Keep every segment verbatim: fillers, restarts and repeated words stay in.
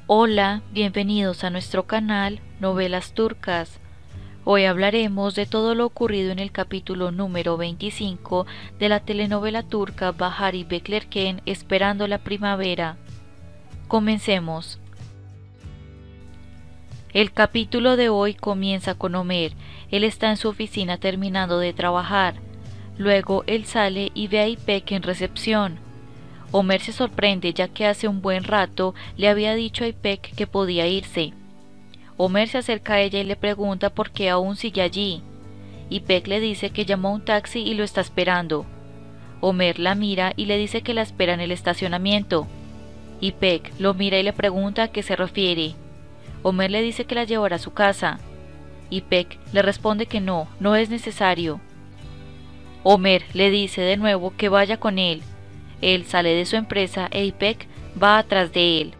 Hola, bienvenidos a nuestro canal Novelas Turcas. Hoy hablaremos de todo lo ocurrido en el capítulo número veinticinco de la telenovela turca Bahar y Beklerken Esperando la Primavera. Comencemos. El capítulo de hoy comienza con Ömer. Él está en su oficina terminando de trabajar. Luego él sale y ve a İpek en recepción. Ömer se sorprende ya que hace un buen rato le había dicho a İpek que podía irse. Ömer se acerca a ella y le pregunta por qué aún sigue allí. İpek le dice que llamó a un taxi y lo está esperando. Ömer la mira y le dice que la espera en el estacionamiento. İpek lo mira y le pregunta a qué se refiere. Ömer le dice que la llevará a su casa. İpek le responde que no, no es necesario. Ömer le dice de nuevo que vaya con él. Él sale de su empresa e İpek va atrás de él.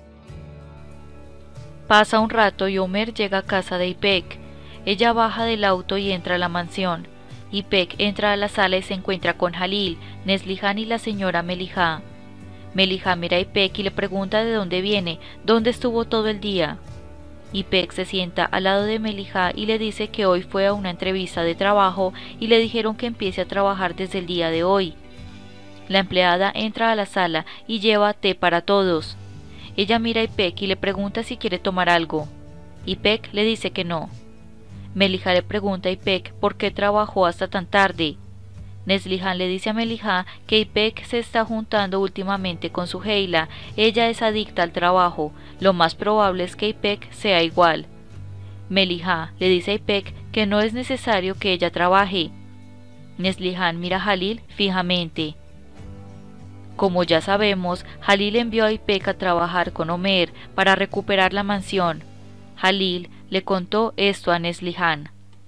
Pasa un rato y Ömer llega a casa de İpek. Ella baja del auto y entra a la mansión. İpek entra a la sala y se encuentra con Halil, Neslihan y la señora Melihah. Melihah mira a İpek y le pregunta de dónde viene, dónde estuvo todo el día. İpek se sienta al lado de Melihah y le dice que hoy fue a una entrevista de trabajo y le dijeron que empiece a trabajar desde el día de hoy. La empleada entra a la sala y lleva té para todos. Ella mira a İpek y le pregunta si quiere tomar algo. İpek le dice que no. Melihah le pregunta a İpek por qué trabajó hasta tan tarde. Neslihan le dice a Melihah que İpek se está juntando últimamente con Süheyla. Ella es adicta al trabajo. Lo más probable es que İpek sea igual. Melihah le dice a İpek que no es necesario que ella trabaje. Neslihan mira a Halil fijamente. Como ya sabemos, Halil envió a İpek a trabajar con Ömer para recuperar la mansión. Halil le contó esto a Neslihan.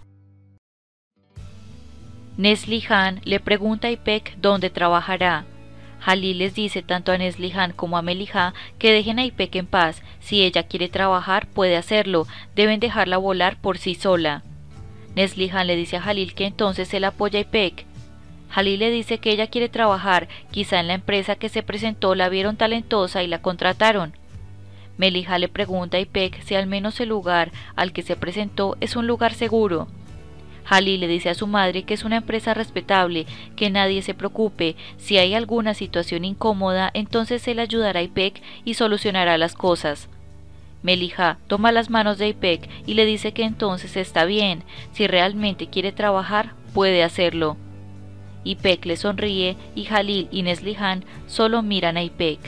Neslihan le pregunta a İpek dónde trabajará. Halil les dice tanto a Neslihan como a Melihah que dejen a İpek en paz. Si ella quiere trabajar, puede hacerlo. Deben dejarla volar por sí sola. Neslihan le dice a Halil que entonces él apoya a İpek. Halil le dice que ella quiere trabajar, quizá en la empresa que se presentó la vieron talentosa y la contrataron. Melihah le pregunta a İpek si al menos el lugar al que se presentó es un lugar seguro. Halil le dice a su madre que es una empresa respetable, que nadie se preocupe, si hay alguna situación incómoda, entonces él ayudará a İpek y solucionará las cosas. Melihah toma las manos de İpek y le dice que entonces está bien, si realmente quiere trabajar, puede hacerlo. İpek le sonríe y Halil y Neslihan solo miran a İpek.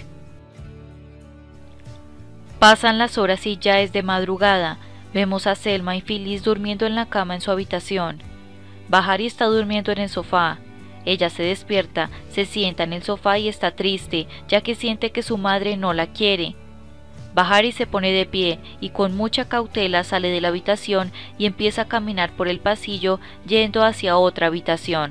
Pasan las horas y ya es de madrugada. Vemos a Selma y Filiz durmiendo en la cama en su habitación. Bahari está durmiendo en el sofá. Ella se despierta, se sienta en el sofá y está triste, ya que siente que su madre no la quiere. Bahari se pone de pie y con mucha cautela sale de la habitación y empieza a caminar por el pasillo yendo hacia otra habitación.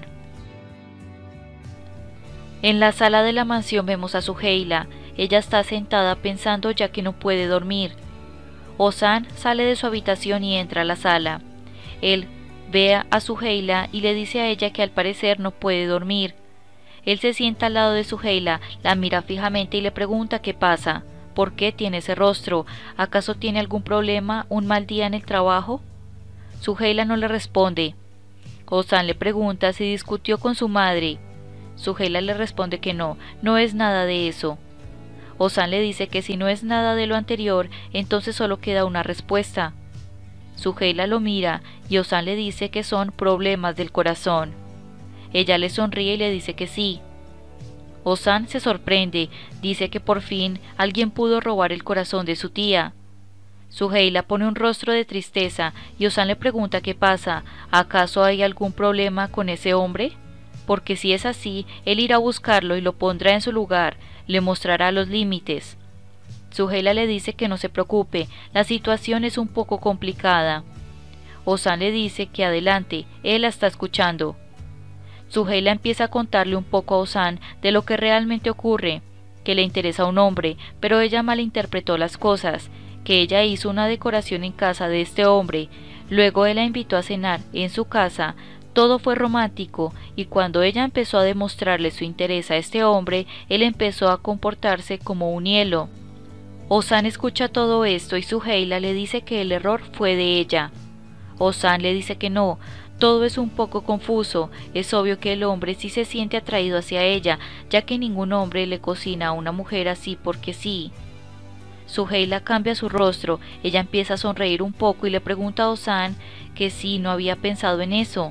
En la sala de la mansión vemos a Süheyla. Ella está sentada pensando ya que no puede dormir. Ozan sale de su habitación y entra a la sala. Él ve a Süheyla y le dice a ella que al parecer no puede dormir. Él se sienta al lado de Süheyla, la mira fijamente y le pregunta qué pasa. ¿Por qué tiene ese rostro? ¿Acaso tiene algún problema, un mal día en el trabajo? Süheyla no le responde. Ozan le pregunta si discutió con su madre. Süheyla le responde que no, no es nada de eso. Ozan le dice que si no es nada de lo anterior, entonces solo queda una respuesta. Süheyla lo mira y Ozan le dice que son problemas del corazón. Ella le sonríe y le dice que sí. Ozan se sorprende, dice que por fin alguien pudo robar el corazón de su tía. Süheyla pone un rostro de tristeza y Ozan le pregunta qué pasa, ¿acaso hay algún problema con ese hombre? Porque si es así, él irá a buscarlo y lo pondrá en su lugar, le mostrará los límites. Süheyla le dice que no se preocupe, la situación es un poco complicada. Ozan le dice que adelante, él la está escuchando. Süheyla empieza a contarle un poco a Ozan de lo que realmente ocurre, que le interesa un hombre, pero ella malinterpretó las cosas, que ella hizo una decoración en casa de este hombre, luego él la invitó a cenar en su casa. Todo fue romántico, y cuando ella empezó a demostrarle su interés a este hombre, él empezó a comportarse como un hielo. Ozan escucha todo esto y Süheyla le dice que el error fue de ella. Ozan le dice que no, todo es un poco confuso, es obvio que el hombre sí se siente atraído hacia ella, ya que ningún hombre le cocina a una mujer así porque sí. Süheyla cambia su rostro, ella empieza a sonreír un poco y le pregunta a Ozan que si no había pensado en eso.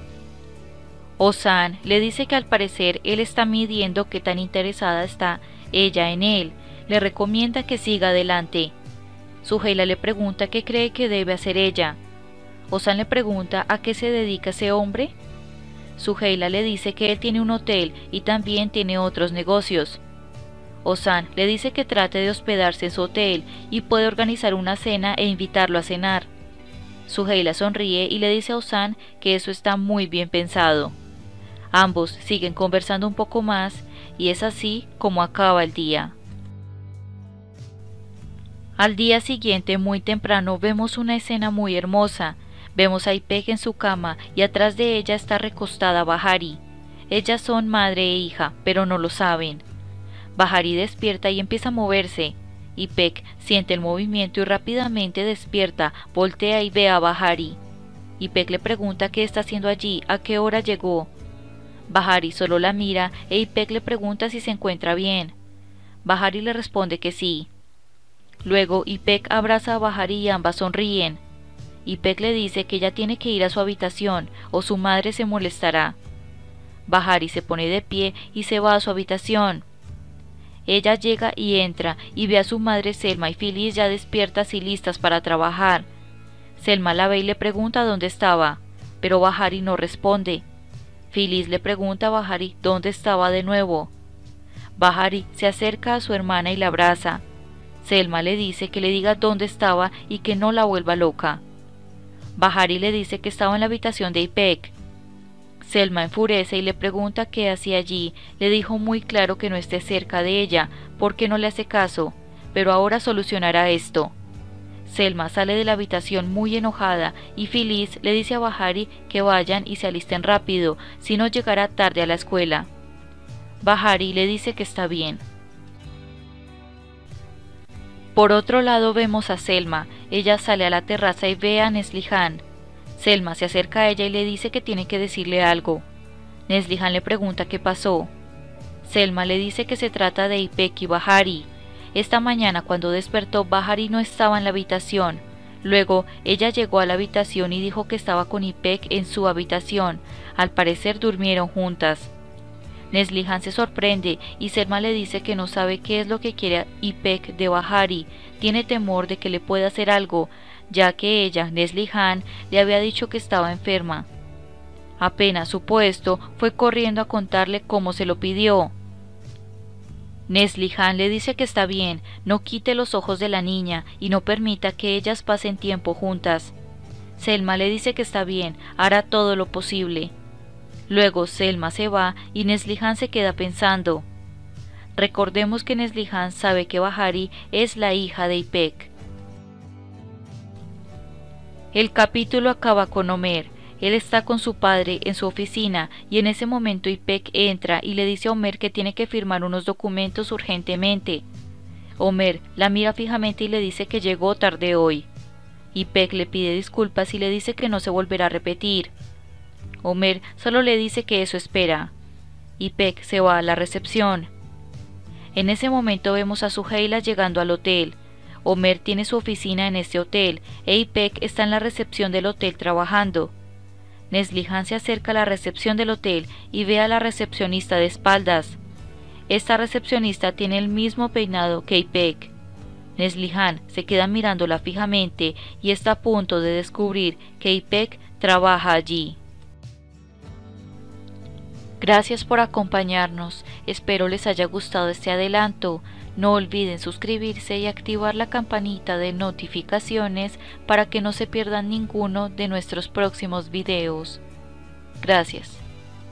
Ozan le dice que al parecer él está midiendo qué tan interesada está ella en él, le recomienda que siga adelante. Süheyla le pregunta qué cree que debe hacer ella. Ozan le pregunta a qué se dedica ese hombre. Süheyla le dice que él tiene un hotel y también tiene otros negocios. Ozan le dice que trate de hospedarse en su hotel y puede organizar una cena e invitarlo a cenar. Süheyla sonríe y le dice a Ozan que eso está muy bien pensado. Ambos siguen conversando un poco más y es así como acaba el día. Al día siguiente, muy temprano, vemos una escena muy hermosa. Vemos a Ipek en su cama y atrás de ella está recostada Bahari. Ellas son madre e hija, pero no lo saben. Bahari despierta y empieza a moverse. Ipek siente el movimiento y rápidamente despierta, voltea y ve a Bahari. Ipek le pregunta qué está haciendo allí, a qué hora llegó. Bahari solo la mira e Ipek le pregunta si se encuentra bien. Bahari le responde que sí. Luego Ipek abraza a Bahari y ambas sonríen. Ipek le dice que ella tiene que ir a su habitación o su madre se molestará. Bahari se pone de pie y se va a su habitación. Ella llega y entra y ve a su madre Selma y Filiz ya despiertas y listas para trabajar. Selma la ve y le pregunta dónde estaba, pero Bahari no responde. Filiz le pregunta a Bahari dónde estaba de nuevo. Bahari se acerca a su hermana y la abraza. Selma le dice que le diga dónde estaba y que no la vuelva loca. Bahari le dice que estaba en la habitación de Ipek. Selma enfurece y le pregunta qué hacía allí, le dijo muy claro que no esté cerca de ella, porque no le hace caso, pero ahora solucionará esto. Selma sale de la habitación muy enojada y Filiz le dice a Bahari que vayan y se alisten rápido, si no llegará tarde a la escuela. Bahari le dice que está bien. Por otro lado vemos a Selma, ella sale a la terraza y ve a Neslihan. Selma se acerca a ella y le dice que tiene que decirle algo. Neslihan le pregunta qué pasó. Selma le dice que se trata de Ipek y Bahari. Esta mañana cuando despertó Bahari no estaba en la habitación. Luego ella llegó a la habitación y dijo que estaba con Ipek en su habitación. Al parecer durmieron juntas. Neslihan se sorprende y Selma le dice que no sabe qué es lo que quiere Ipek de Bahari. Tiene temor de que le pueda hacer algo, ya que ella, Neslihan, le había dicho que estaba enferma. Apenas supo esto, fue corriendo a contarle cómo se lo pidió. Neslihan le dice que está bien, no quite los ojos de la niña y no permita que ellas pasen tiempo juntas. Selma le dice que está bien, hará todo lo posible. Luego Selma se va y Neslihan se queda pensando. Recordemos que Neslihan sabe que Bahari es la hija de Ipek. El capítulo acaba con Omer. Él está con su padre en su oficina y en ese momento Ipek entra y le dice a Omer que tiene que firmar unos documentos urgentemente. Omer la mira fijamente y le dice que llegó tarde hoy. Ipek le pide disculpas y le dice que no se volverá a repetir. Omer solo le dice que eso espera. Ipek se va a la recepción. En ese momento vemos a Süheyla llegando al hotel. Omer tiene su oficina en este hotel e Ipek está en la recepción del hotel trabajando. Neslihan se acerca a la recepción del hotel y ve a la recepcionista de espaldas. Esta recepcionista tiene el mismo peinado que Ipek. Neslihan se queda mirándola fijamente y está a punto de descubrir que Ipek trabaja allí. Gracias por acompañarnos, espero les haya gustado este adelanto. No olviden suscribirse y activar la campanita de notificaciones para que no se pierdan ninguno de nuestros próximos videos. Gracias.